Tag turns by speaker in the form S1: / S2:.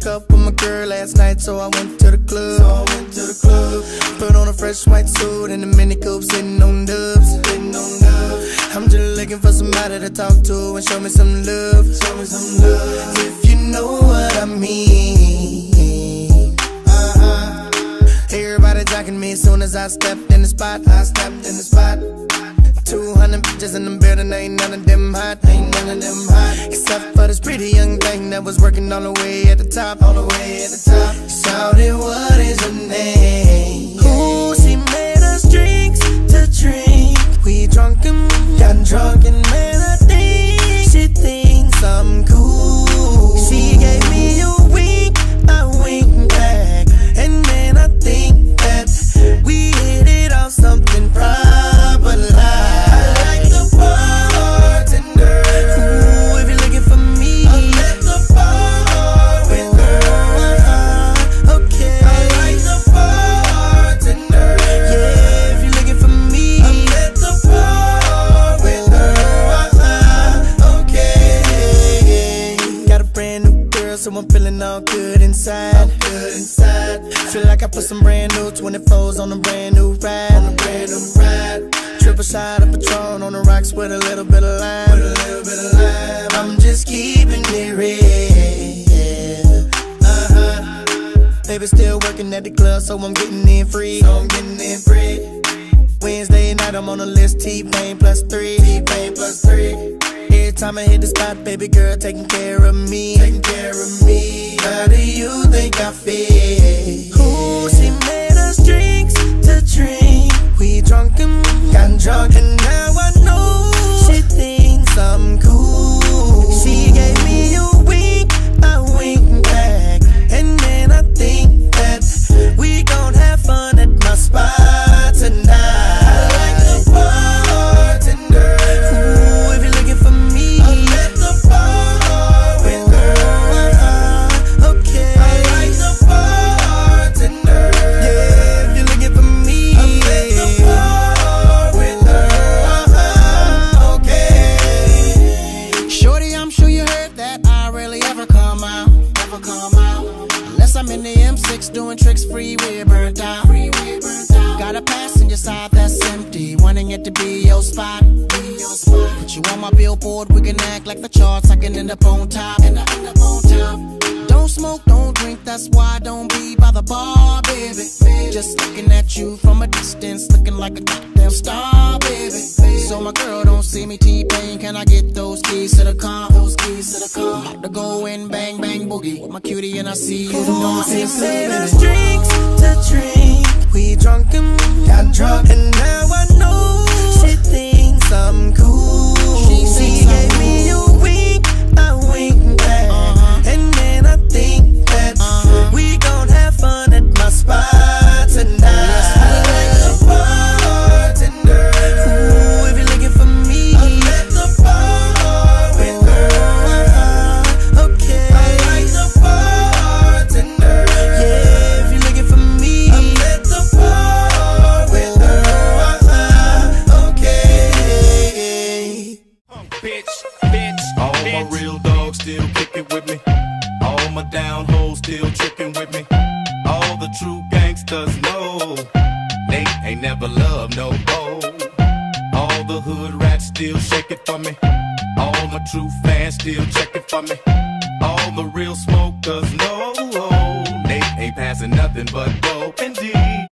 S1: Broke up with my girl last night, so I went to the club. Put on a fresh white suit and a mini coupe, sitting on dubs. I'm just looking for somebody to talk to and show me some love. If you know what I mean. Everybody jocking me as soon as I stepped in the spot. 200 bitches in the building, ain't none of them hot. Except for this pretty young thing that was working all the way at the top. Shouted, what is her name? Ooh, she made us drinks to drink. We drunk and got drunk, and man, I think she thinks I'm cool. She gave me a wink, I winked back, and man, I think that we hit it off something proper like. So I'm feeling all good inside. Feel like I put some brand new 24s on a brand new ride. Triple shot of Patron on the rocks with a little bit of lime. I'm just keeping it real. Baby still working at the club, so I'm getting in free. Wednesday night I'm on the list, T-Pain plus 3. Every time I hit the spot, baby girl taking care of me. How do you think I feel? Ooh, she made us drinks to drink. We drunk and got drunk, and now I know she thinks I'm cool. She gave me a wink, I winked back, and then I think that we gon' have fun at my spot tonight. Doing tricks, freeway burnt out. Got a passenger side that's empty, wanting it to be your spot. Put you on my billboard, we can act like the charts. I can end up on top. Don't smoke, don't drink, that's why I don't be by the bar, baby. Just looking at you from a distance, looking like a goddamn star, baby. So my girl don't see me T-Pain, can I get those keys to the car? I'm about to go in, bang, bang, boogie with my cutie, and I see you. Ooh, she made us drinks to drink. We drunk and got drunk, and now I know she thinks I'm cool. She gave me a wink, I winked back, and then I think that we gon' have fun at my spot tonight.
S2: Still tricking with me. All the true gangsters know they ain't never loved no hoe. All the hood rats still shake it for me. All my true fans still check it for me. All the real smokers know they ain't passing nothing but dope indeed.